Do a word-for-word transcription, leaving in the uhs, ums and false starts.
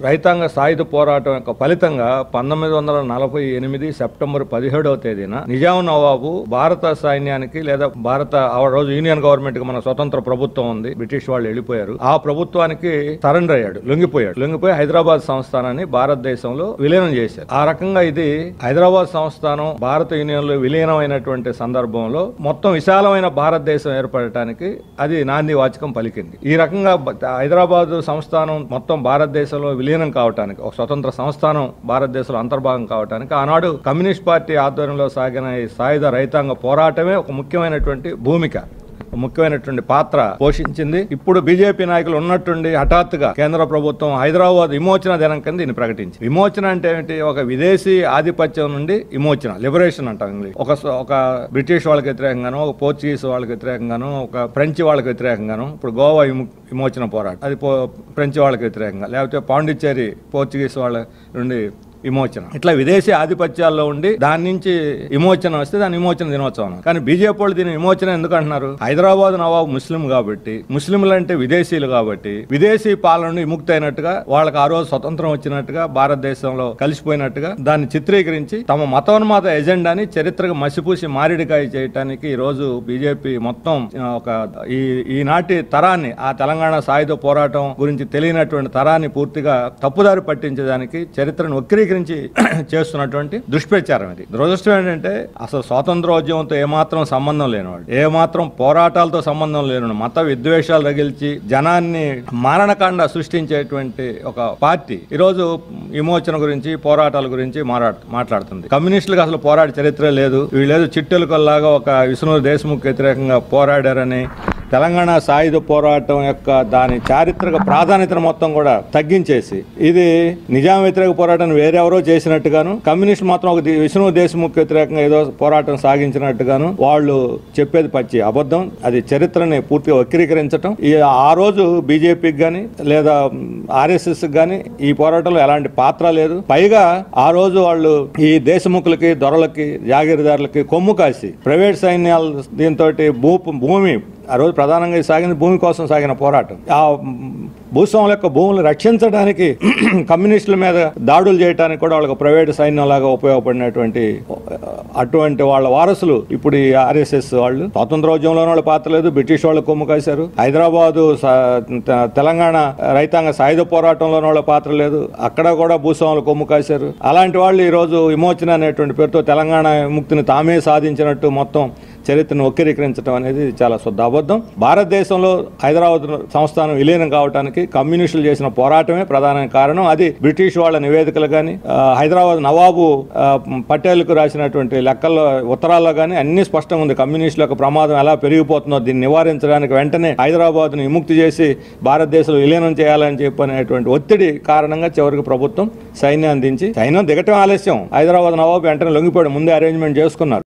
రైతాంగ సాయుధ పోరాటం యొక్క ఫలితంగా పంతొమ్మిది వందల నలభై ఎనిమిది సెప్టెంబర్ పదిహేడవ తేదీన నిజాం నవాబు భారత సైన్యానికి లేదా భారత ఆ రోజు యూనియన్ గవర్నమెంట్ కి మన స్వతంత్ర ప్రభుత్వం ఉంది, బ్రిటిష్ వాళ్ళు వెళ్ళిపోయారు, ఆ ప్రభుత్వానికి సరెండర్ అయ్యాడు, లొంగిపోయాడు. లొంగిపోయి హైదరాబాద్ సంస్థానాన్ని భారతదేశంలో విలీనం చేశారు. ఆ రకంగా ఇది హైదరాబాద్ సంస్థానం భారత యూనియన్ లో విలీనమైనటువంటి సందర్భంలో మొత్తం విశాలమైన భారతదేశం ఏర్పడటానికి అది నాంది వాచకం పలికింది. ఈ రకంగా హైదరాబాద్ సంస్థానం మొత్తం భారతదేశంలో విలీనం కావటానికి, ఒక స్వతంత్ర సంస్థానం భారతదేశంలో అంతర్భాగం కావటానికి ఆనాడు కమ్యూనిస్ట్ పార్టీ ఆధ్వర్యంలో సాగిన ఈ సాయుధ రైతాంగ పోరాటమే ఒక ముఖ్యమైనటువంటి భూమిక, ముఖ్యమైనటువంటి పాత్ర పోషించింది. ఇప్పుడు బీజేపీ నాయకులు ఉన్నట్టుండి హఠాత్తుగా కేంద్ర ప్రభుత్వం హైదరాబాద్ విమోచన దినం కింద దీన్ని ప్రకటించింది. విమోచన అంటే ఏంటి? ఒక విదేశీ ఆధిపత్యం నుండి విమోచన, లిబరేషన్ అంటాం ఇంగ్లీష్. ఒక ఒక బ్రిటిష్ వాళ్ళకి వ్యతిరేకంగాను, ఒక పోర్చుగీస్ వాళ్ళకి వ్యతిరేకంగాను, ఒక ఫ్రెంచ్ వాళ్ళకి వ్యతిరేకంగాను, ఇప్పుడు గోవా విమోచన పోరాటం అది ఫ్రెంచ్ వాళ్ళకి వ్యతిరేకంగా, లేకపోతే పాండిచ్చేరి పోర్చుగీస్ వాళ్ళ నుండి విమోచన, ఇట్లా విదేశీ ఆధిపత్యాల్లో ఉండి దాని నుంచి విమోచన వస్తే దాని విమోచన దినోత్సవం. కానీ బీజేపీ వాళ్ళు దీని విమోచన ఎందుకు అంటున్నారు? హైదరాబాద్ నవాబు ముస్లిం కాబట్టి, ముస్లింలు అంటే విదేశీయులు కాబట్టి, విదేశీ పాలన నుండి విముక్తి అయినట్టుగా, వాళ్ళకి ఆ రోజు స్వతంత్రం వచ్చినట్టుగా, భారతదేశంలో కలిసిపోయినట్టుగా దాన్ని చిత్రీకరించి తమ మతోన్మాద ఎజెండాని చరిత్రకు మసిపూసి మారిడికాయ చేయడానికి ఈ రోజు బీజేపీ మొత్తం ఒక ఈ ఈనాటి తరాన్ని, ఆ తెలంగాణ సాయుధ పోరాటం గురించి తెలియనటువంటి తరాన్ని పూర్తిగా తప్పుదారి పట్టించడానికి చరిత్రను వక్రీకరించి చేస్తున్నటువంటి దుష్ప్రచారం. ఇది దురదృష్టం ఏంటంటే అసలు స్వాతంత్రోద్యమంతో ఏమాత్రం సంబంధం లేనివాడు, ఏమాత్రం పోరాటాలతో సంబంధం లేనివాడు, మత విద్వేషాలు రగిల్చి జనాన్ని మారణకాండ సృష్టించేటువంటి ఒక పార్టీ ఈరోజు విమోచన గురించి, పోరాటాల గురించి మాట్లాడుతుంది. కమ్యూనిస్టులకు అసలు పోరాట చరిత్ర లేదు. వీళ్ళేదో చిట్టెలుకల్లాగా ఒక విష్ణు దేశ్ముఖ్ వ్యతిరేకంగా పోరాడారని, తెలంగాణ సాయుధ పోరాటం యొక్క దాని చారిత్రక ప్రాధాన్యతను మొత్తం కూడా తగ్గించేసి ఇది నిజాం వ్యతిరేక పోరాటాన్ని వేరెవరో చేసినట్టుగాను, కమ్యూనిస్ట్ మాత్రం ఒక విష్ణు దేశ్ముఖ్ వ్యతిరేకంగా ఏదో పోరాటం సాగించినట్టుగాను వాళ్ళు చెప్పేది పచ్చి అబద్ధం. అది చరిత్రని పూర్తిగా వక్రీకరించడం. ఈ ఆ రోజు బీజేపీకి కానీ లేదా ఆర్ఎస్ఎస్ కానీ ఈ పోరాటంలో ఎలాంటి పాత్ర లేదు. పైగా ఆ రోజు వాళ్ళు ఈ దేశముఖులకి, దొరలకి, జాగీరదారులకి కొమ్ము కాసి ప్రైవేట్ సైన్యాలు దీంతో భూ భూమి ఆ రోజు ప్రధానంగా సాగిన భూమి కోసం సాగిన పోరాటం, ఆ భూస్వాముల యొక్క భూములు రక్షించడానికి కమ్యూనిస్టుల మీద దాడులు చేయడానికి కూడా వాళ్ళకి ప్రైవేటు సైన్యంలాగా ఉపయోగపడినటువంటి అటువంటి వాళ్ళ వారసులు ఇప్పుడు ఈ ఆర్ఎస్ఎస్ వాళ్ళు. స్వాతంత్రోద్యమంలో వాళ్ళ పాత్ర లేదు, బ్రిటిష్ వాళ్ళు కొమ్ము కాశారు. హైదరాబాదు తెలంగాణ రైతాంగ సాయుధ పోరాటంలో వాళ్ళ పాత్ర లేదు, అక్కడ కూడా భూస్వాములు కొమ్ము కాశారు. అలాంటి వాళ్ళు ఈ రోజు విమోచన అనేటువంటి పేరుతో తెలంగాణ విముక్తిని తామే సాధించినట్టు మొత్తం చరిత్రను వక్రీకరించడం అనేది చాలా శుద్ధ అబద్ధం. భారతదేశంలో హైదరాబాద్ సంస్థానం విలీనం కావడానికి కమ్యూనిస్టులు చేసిన పోరాటమే ప్రధాన కారణం. అది బ్రిటిష్ వాళ్ళ నివేదికలు కానీ, హైదరాబాద్ నవాబు పటేల్కు రాసినటువంటి లెక్కల్లో ఉత్తరాల్లో కానీ అన్ని స్పష్టంగా ఉంది. కమ్యూనిస్టుల యొక్క ప్రమాదం ఎలా పెరిగిపోతుందో దీన్ని నివారించడానికి వెంటనే హైదరాబాద్ను విముక్తి చేసి భారతదేశంలో విలీనం చేయాలని చెప్పనేటువంటి ఒత్తిడి కారణంగా చివరికి ప్రభుత్వం సైన్యాన్ని దించి, సైన్యం దిగటం ఆలస్యం, హైదరాబాద్ నవాబు వెంటనే లొంగిపోయాడు, ముందే అరేంజ్మెంట్ చేసుకున్నారు.